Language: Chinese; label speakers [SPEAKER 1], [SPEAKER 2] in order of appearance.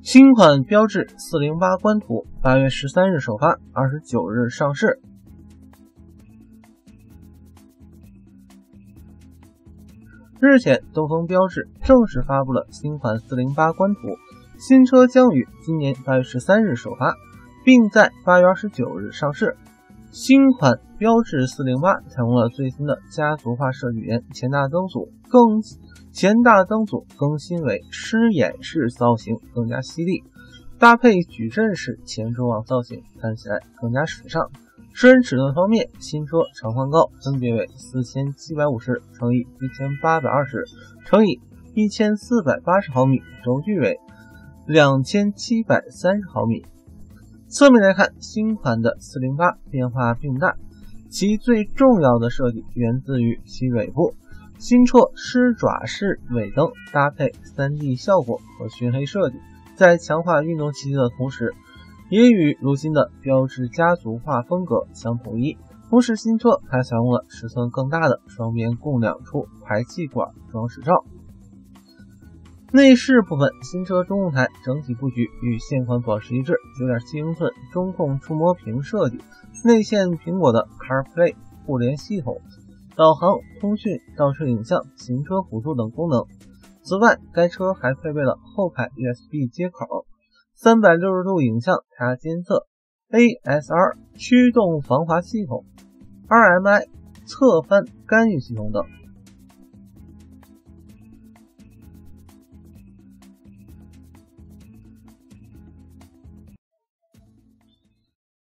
[SPEAKER 1] 新款标致408官图8月13日首发，29日上市。日前，东风标致正式发布了新款408官图，新车将于今年8月13日首发，并在8月29日上市。新款标致408采用了最新的家族化设计语言，前大灯组更新为狮眼式造型，更加犀利，搭配矩阵式前中网造型，看起来更加时尚。车身尺寸方面，新车长宽高分别为4750×1820×1480毫米，轴距为2730毫米。侧面来看，新款的408变化并不大，其最重要的设计源自于其尾部。新车狮爪式尾灯搭配 3D 效果和熏黑设计，在强化运动气息的同时，也与如今的标致家族化风格相统一。同时，新车还采用了尺寸更大的双边共2出排气管装饰罩。内饰部分，新车中控台整体布局与现款保持一致， 9.7 英寸中控触摸屏设计，内嵌苹果的 CarPlay 互联系统，导航、通讯、倒车影像、行车辅助等功能。此外，该车还配备了后排 USB 接口、360度影像胎压监测、ASR 驱动防滑系统、RMI 侧翻干预系统等。